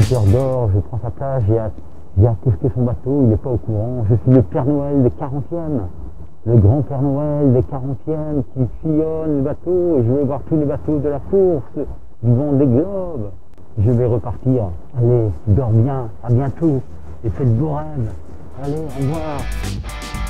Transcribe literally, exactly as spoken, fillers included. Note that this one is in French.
Peter dort, je prends sa place, j'ai j'ai accosté son bateau, il n'est pas au courant. Je suis le Père Noël des quarantièmes, le grand Père Noël des quarantièmes qui sillonne le bateau, et je vais voir tous les bateaux de la course, du vent des globes. Je vais repartir. Allez, dors bien, à bientôt, et faites de beaux rêves. Allez, au revoir.